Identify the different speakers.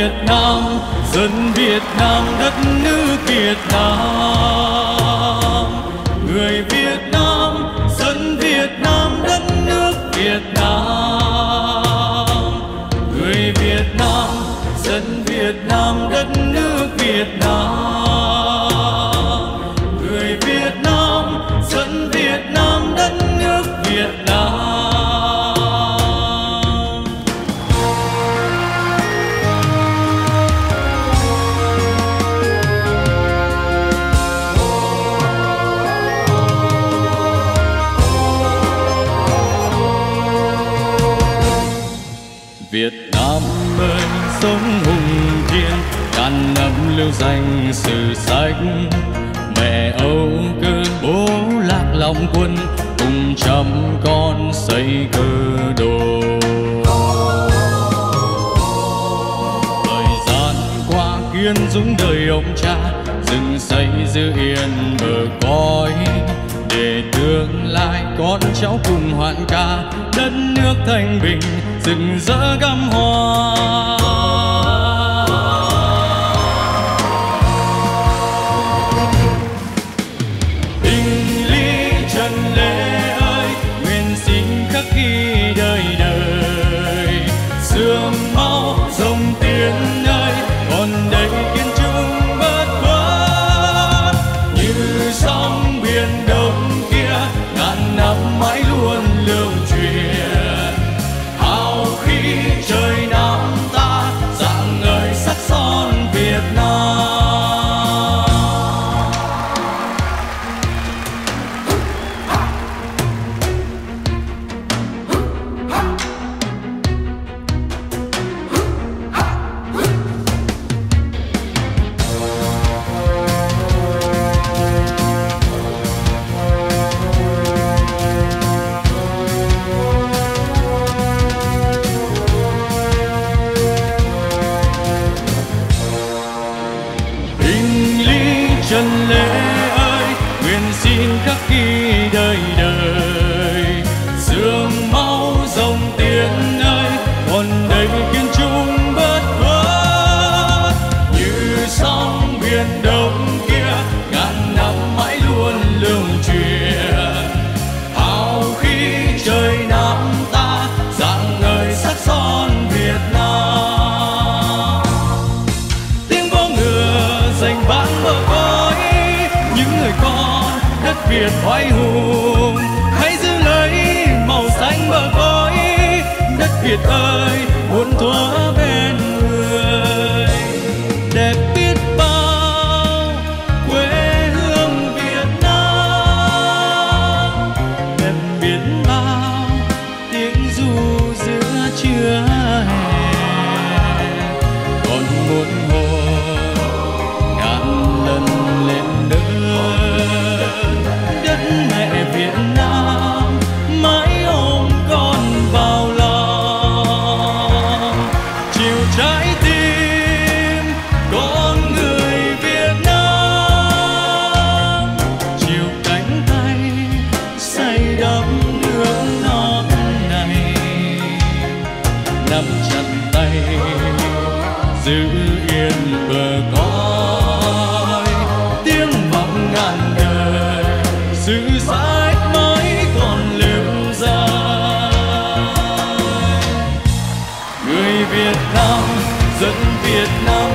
Speaker 1: Việt Nam, dân Việt Nam, đất nước Việt Nam. Người Việt Nam, dân Việt Nam, đất nước Việt Nam. Người Việt Nam, dân Việt Nam, đất nước Việt Nam. Người Việt Nam, dân Việt Nam, đất nước Việt Nam. Việt Nam ơi sống hùng thiên, ngàn năm lưu danh sử sách. Mẹ Âu cơ bố Lạc Long Quân, cùng trăm con xây cơ đồ. Thời gian qua kiên dũng đời ông cha, rừng xây giữ yên bờ cõi. Để tương lai con cháu cùng hoan ca, đất nước thanh bình rực rỡ gắm hoa. Tình Lý Trần Lê ơi, nguyện xin khắc ghi đời đời. Sương máu dòng tiếng ơi, còn đây kiên trung bất khuất. Như sóng biển đông kia, ngàn năm mãi luôn lưu truyền. Hào khí trời Nam ta, rạng ngời sắc son Việt Nam. Trần Lê ơi, nguyện xin khắc ghi đời đời. Sương máu dòng tiếng ơi, còn đây kiên trung bất khuất. Như sóng biển đông kia, ngàn năm mãi luôn lưu truyền. Hào khí trời Nam ta, rạng ngời sắc son Việt Nam. Tiếng vó ngựa giành vang bờ cõi, những người con đất Việt oai hùng. Hãy giữ lấy màu xanh bờ cõi, đất Việt ơi muôn thuở bên người. Đẹp biết bao quê hương Việt Nam, đẹp biết bao tiếng ru giữa trưa hè. Còn muôn hồn ngàn lần lên đất mẹ Việt Nam, mãi ôm con vào lòng. Chiều trái tim con người Việt Nam, chiều cánh tay say đắm nước non này. Nắm chặt tay giữ yên bờ cõi, tiếng vọng ngàn đời sự sách mãi còn lưu dài. Người Việt Nam, dân Việt Nam,